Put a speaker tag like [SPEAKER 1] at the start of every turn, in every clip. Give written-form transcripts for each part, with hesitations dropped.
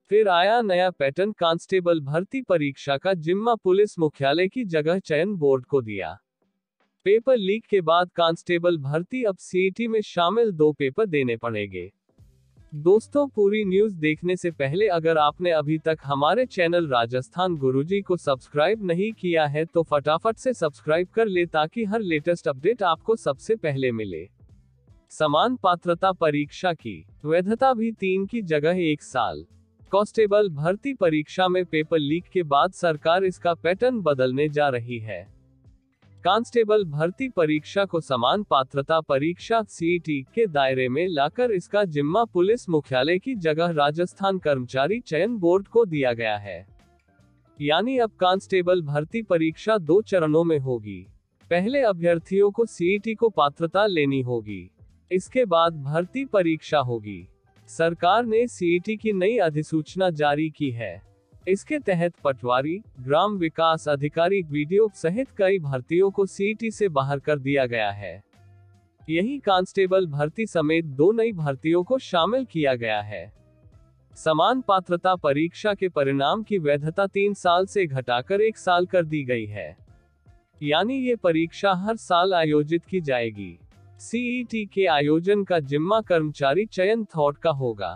[SPEAKER 1] फिर आया नया पैटर्न, कांस्टेबल भर्ती परीक्षा का जिम्मा पुलिस मुख्यालय की जगह चयन बोर्ड को दिया। पेपर लीक के बाद कांस्टेबल भर्ती अब सीईटी में शामिल 2 पेपर देने पड़ेंगे। दोस्तों, पूरी न्यूज देखने से पहले अगर आपने अभी तक हमारे चैनल राजस्थान गुरुजी को सब्सक्राइब नहीं किया है तो फटाफट से सब्सक्राइब कर ले ताकि हर लेटेस्ट अपडेट आपको सबसे पहले मिले। समान पात्रता परीक्षा की वैधता भी 3 की जगह 1 साल। कांस्टेबल भर्ती परीक्षा में पेपर लीक के बाद सरकार इसका पैटर्न बदलने जा रही है। कांस्टेबल भर्ती परीक्षा को समान पात्रता परीक्षा सीईटी के दायरे में लाकर इसका जिम्मा पुलिस मुख्यालय की जगह राजस्थान कर्मचारी चयन बोर्ड को दिया गया है। यानी अब कांस्टेबल भर्ती परीक्षा 2 चरणों में होगी। पहले अभ्यर्थियों को सीईटी को पात्रता लेनी होगी, इसके बाद भर्ती परीक्षा होगी। सरकार ने सीईटी की नई अधिसूचना जारी की है। इसके तहत पटवारी, ग्राम विकास अधिकारी, वीडियो सहित कई भर्तियों को सीईटी से बाहर कर दिया गया है। यही कांस्टेबल भर्ती समेत 2 नई भर्तियों को शामिल किया गया है। समान पात्रता परीक्षा के परिणाम की वैधता 3 साल से घटाकर 1 साल कर दी गई है। यानी ये परीक्षा हर साल आयोजित की जाएगी। सीईटी के आयोजन का जिम्मा कर्मचारी चयन थॉट का होगा।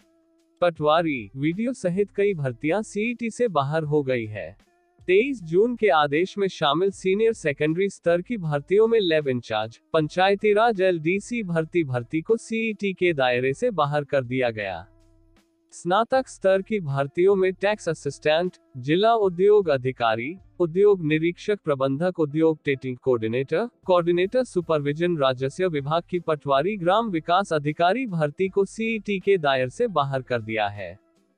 [SPEAKER 1] पटवारी, वीडियो सहित कई भर्तियां सीईटी से बाहर हो गई है। 23 जून के आदेश में शामिल सीनियर सेकेंडरी स्तर की भर्तियों में lab incharge, Panchayati Raj LDC भर्ती को सीईटी के दायरे से बाहर कर दिया गया। स्नातक स्तर की भर्तियों में टैक्स असिस्टेंट, जिला उद्योग अधिकारी, उद्योग निरीक्षक, प्रबंधक, उद्योग टेटिंग कोऑर्डिनेटर सुपरविजन, राजस्व विभाग की पटवारी, ग्राम विकास अधिकारी भर्ती को सीईटी के दायरे से बाहर कर दिया है।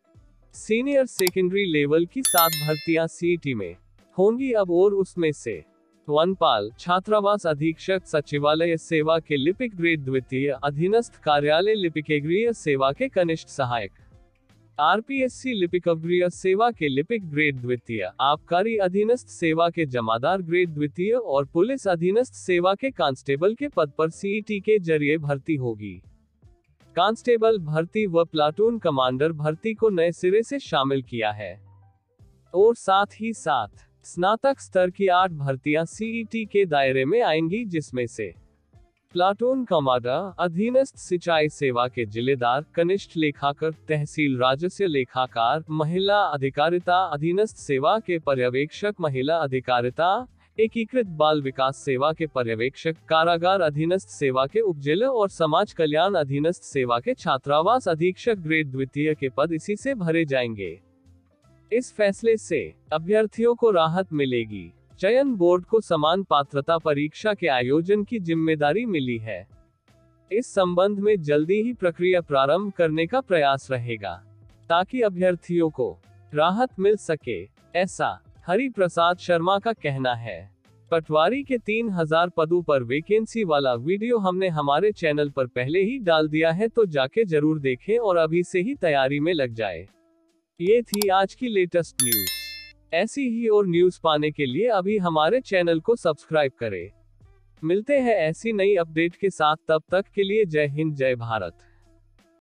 [SPEAKER 1] सीनियर सेकेंडरी लेवल की 7 भर्तियां सीईटी में होंगी अब, और उसमें से वनपाल, छात्रावास अधीक्षक, सचिवालय सेवा के लिपिक ग्रेड द्वितीय, अधीनस्थ कार्यालय लिपिकेगृह सेवा के कनिष्ठ सहायक, आरपीएससी लिपिकगृह सेवा के लिपिक ग्रेड द्वितीय, आबकारी अधीनस्थ सेवा के जमादार ग्रेड द्वितीय और पुलिस अधीनस्थ सेवा के कांस्टेबल के पद पर सीईटी के जरिए भर्ती होगी। कांस्टेबल भर्ती व प्लाटून कमांडर भर्ती को नए सिरे से शामिल किया है और साथ ही साथ स्नातक स्तर की 8 भर्तियां सीईटी के दायरे में आएंगी, जिसमें से प्लाटून कमांडर, अधीनस्थ सिंचाई सेवा के जिलेदार, कनिष्ठ लेखाकार, तहसील राजस्व लेखाकार, महिला अधिकारिता अधीनस्थ सेवा के पर्यवेक्षक, महिला अधिकारिता, एकीकृत बाल विकास सेवा के पर्यवेक्षक, कारागार अधीनस्थ सेवा के उपजेल और समाज कल्याण अधीनस्थ सेवा के छात्रावास अधीक्षक ग्रेड द्वितीय के पद इसी से भरे जाएंगे। इस फैसले से अभ्यर्थियों को राहत मिलेगी। चयन बोर्ड को समान पात्रता परीक्षा के आयोजन की जिम्मेदारी मिली है। इस संबंध में जल्दी ही प्रक्रिया प्रारंभ करने का प्रयास रहेगा ताकि अभ्यर्थियों को राहत मिल सके, ऐसा हरि प्रसाद शर्मा का कहना है। पटवारी के 3000 पदों पर वैकेंसी वाला वीडियो हमने हमारे चैनल पर पहले ही डाल दिया है, तो जाके जरूर देखें और अभी से ही तैयारी में लग जाए। ये थी आज की लेटेस्ट न्यूज। ऐसी ही और न्यूज पाने के लिए अभी हमारे चैनल को सब्सक्राइब करें। मिलते हैं ऐसी नई अपडेट के साथ, तब तक के लिए जय हिंद, जय भारत।